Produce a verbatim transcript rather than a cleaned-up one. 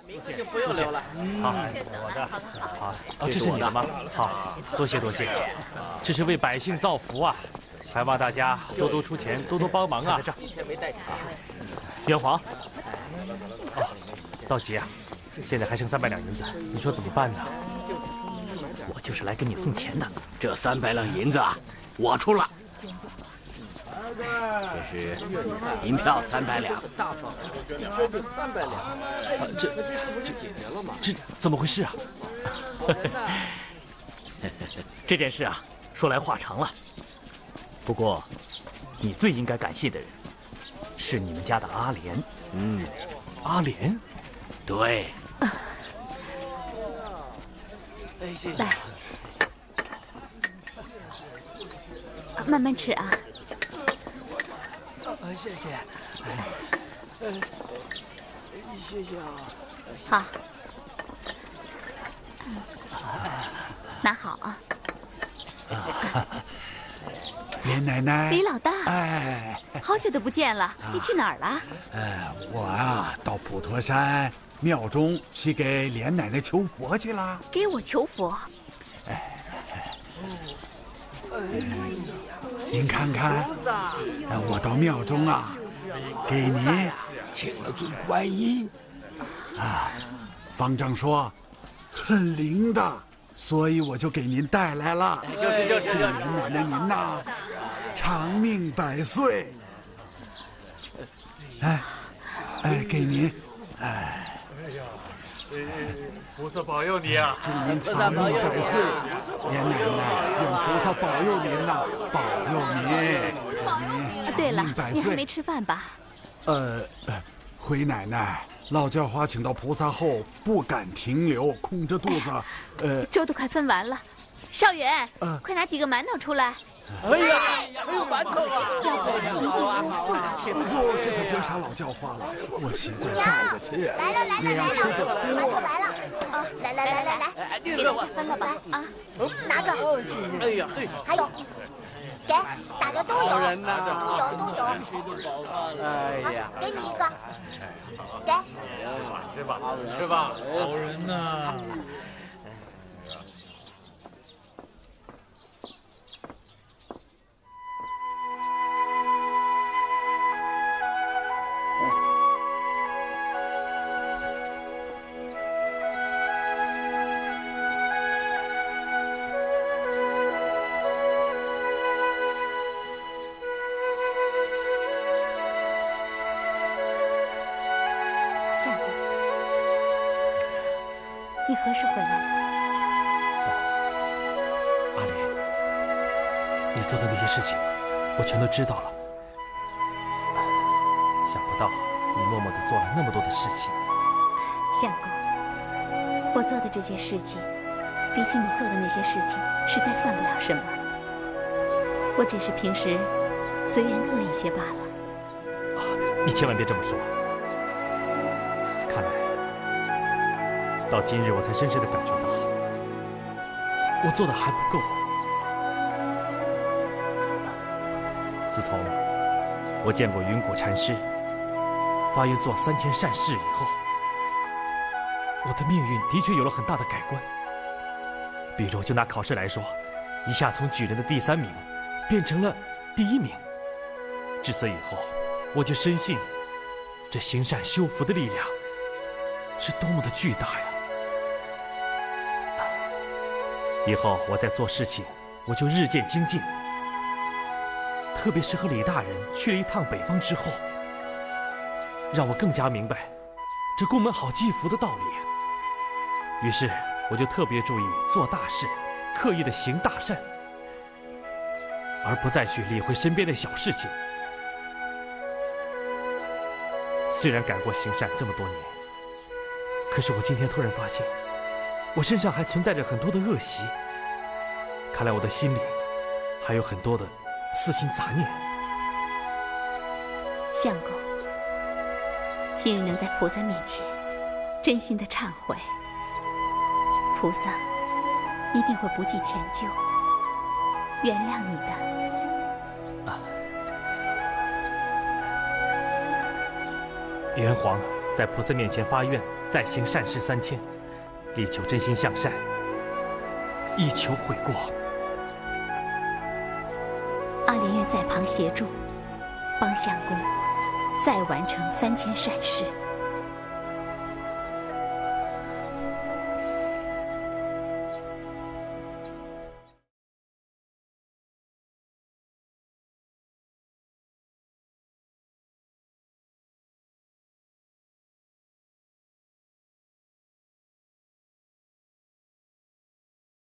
名字就不用留了。 好，我的，好，哦，这是你的吗？好，多谢多谢，这是为百姓造福啊，还望大家多多出钱，多多帮忙啊。 今天没带钱。 元皇，哦，道吉啊，现在还剩三百两银子，你说怎么办呢？ 我就是来跟你送钱的，这三百两银子啊，我出了。 这是银票三百两， 大方，一捐就三百两， 啊、这这事不是解决了吗？ 这怎么回事啊？ 这件事啊，说来话长了。不过，你最应该感谢的人是你们家的阿莲。 嗯，阿莲， 对。 啊、 哎，谢谢。 来，慢慢吃啊。 呃，谢谢，呃，谢谢啊。 好，拿好啊。 莲奶奶， 李老大， 哎， 好久都不见了，你去哪儿了？ 哎，我啊，到普陀山庙中去给莲奶奶求佛去了。 给我求佛？ 哎，您看看，我到庙中啊，给您请了尊观音，啊，方丈说很灵的，所以我就给您带来了。 就是就是， 祝莲奶奶您呐，长命百岁。哎，哎，给您，哎。 菩萨保佑你啊！ 祝您长命百岁，莲奶奶，愿菩萨保佑您呐，保佑您，您对了， 长命百岁。 你还没吃饭吧？ 呃，回奶奶，老叫花请到菩萨后不敢停留，空着肚子。呃， 粥都快分完了，少远， 呃、 快拿几个馒头出来。 哎呀，还有馒头啊！ 要不您进屋坐下吃吧。 不，这可真啥老叫花了，我习惯站着吃， 来了来了来了， 吃的馒头来了。啊，来来来来来， 给大家分了吧。啊， 拿着。 哦，谢谢。哎呀， 还有，给，大家都有， 好人呐， 都有都有。 吃顿饱饭了。哎呀， 给你一个，给。 吃吧，吃吧，好人呐。 你何时回来的？ 阿莲，你做的那些事情，我全都知道了。想不到你默默地做了那么多的事情。 相公，我做的这些事情，比起你做的那些事情，实在算不了什么。我只是平时随缘做一些罢了。 啊，你千万别这么说。看来。 到今日，我才深深地感觉到，我做的还不够。自从我见过云谷禅师发愿做三千善事以后，我的命运的确有了很大的改观。比如，就拿考试来说，一下从举人的第三名变成了第一名。至此以后，我就深信，这行善修福的力量是多么的巨大呀！ 以后我在做事情，我就日渐精进。特别是和李大人去了一趟北方之后，让我更加明白这宫门好积福的道理。于是我就特别注意做大事，刻意的行大善，而不再去理会身边的小事情。虽然改过行善这么多年，可是我今天突然发现。 我身上还存在着很多的恶习，看来我的心里还有很多的私心杂念。 相公，今日能在菩萨面前真心的忏悔，菩萨一定会不计前咎，原谅你的。 啊，元皇在菩萨面前发愿。 再行善事三千，力求真心向善，亦求悔过。 阿莲愿在旁协助，帮相公再完成三千善事。